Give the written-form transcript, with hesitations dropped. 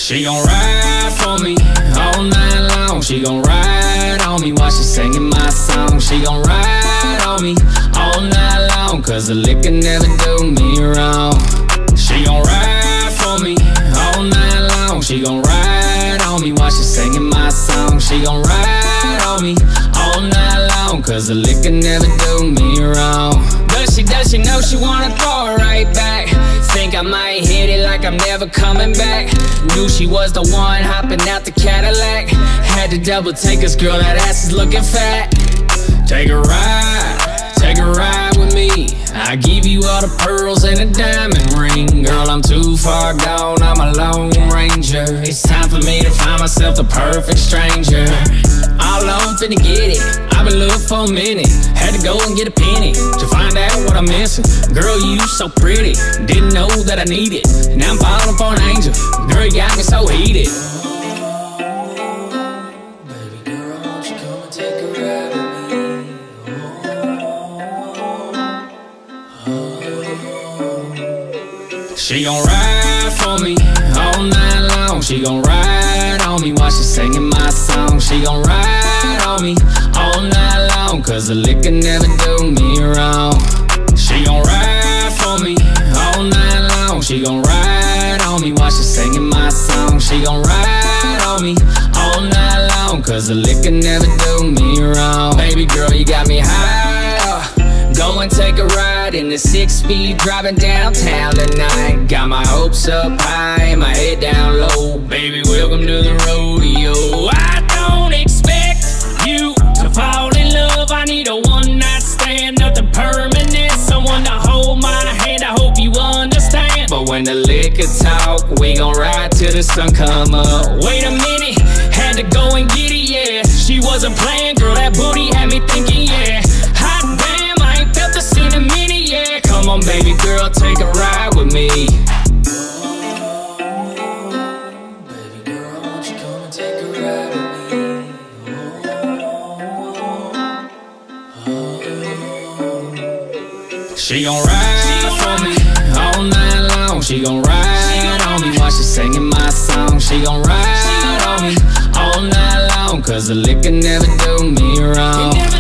She gon' ride for me all night long. She gon' ride on me while she singing my song. She gon' ride on me all night long, 'cause the liquor never do me wrong. She gon' ride for me all night long. She gon' ride on me while she singing my song. She gon' ride on me all night long, 'cause the liquor never do me wrong. Does she know she wanna throw it right back? Think I might hit it like I'm never coming back. Knew she was the one hopping out the Cadillac. Had to double take this girl, that ass is looking fat. Take a ride with me. I give you all the pearls and a diamond ring. Girl, I'm too far gone, I'm a lone ranger. It's time for me to find myself the perfect stranger. All alone finna get it, I've been looking for a minute. Had to go and get a penny to find out what I'm missing. Girl, you so pretty, didn't know that I need it. Now I'm falling for an angel, girl, you got me so heated. Baby girl, won't you come and take a ride with me? She gon' ride for me all night long. She gon' ride on me while she singing my song. She gon' ride on me all night long, 'cause the liquor never do me wrong. She gon' ride for me all night long. She gon' ride on me while she singing my song. She gon' ride on me all night long, 'cause the liquor never do me wrong. Baby girl, you got me high. Go and take a ride in the 6-speed, driving downtown tonight. Got my hopes up high and my head down low. Baby, welcome to the rodeo. I don't expect you to fall in love. I need a one-night stand, nothing permanent. Someone to hold my hand, I hope you understand. But when the liquor talk, we gon' ride till the sun come up. Wait a minute, had to go and get it, yeah. She wasn't playing, girl, that booty had me thinking, yeah. Hot damn, I ain't felt this in a minute, yeah. Come on, baby girl, take a ride with me. Baby girl, won't you come and take a ride with me? She gon' ride for me all night long. She gon' ride on me while she singing my song. She gon' ride on me all night long, 'cause the liquor never do me wrong.